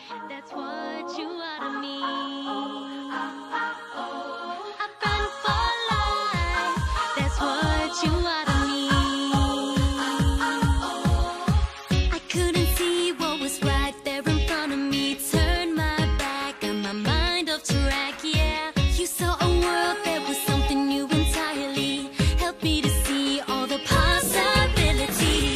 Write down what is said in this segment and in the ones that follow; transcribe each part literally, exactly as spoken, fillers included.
That's what you are to me. A friend for life. That's what you are to me. I couldn't see what was right there in front of me. Turned my back and my mind off track. Yeah, you saw a world that was something new entirely. Helped me to see all the possibilities.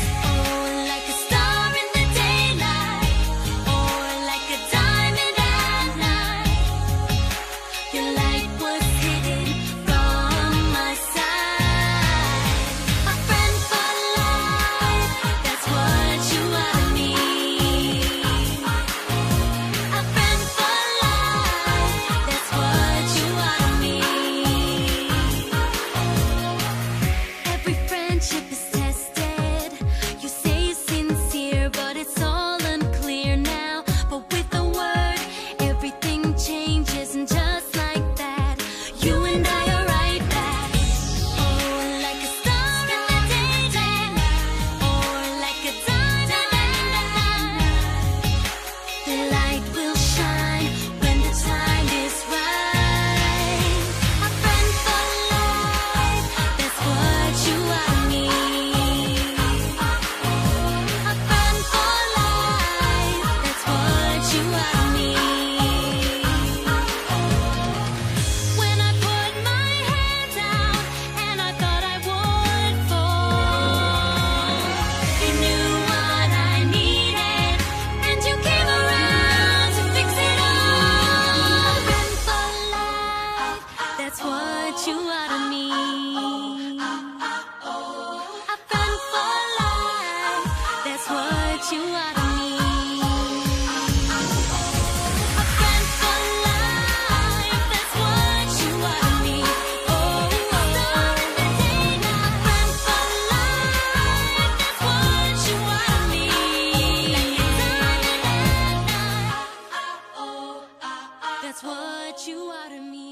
That's what you are to me. A friend for life. That's what you are to me. A friend for life. That's what you are to me. Oh, a star in the daylight. A friend for life. That's what you are to me. Like a diamond at night. That's what you are to me.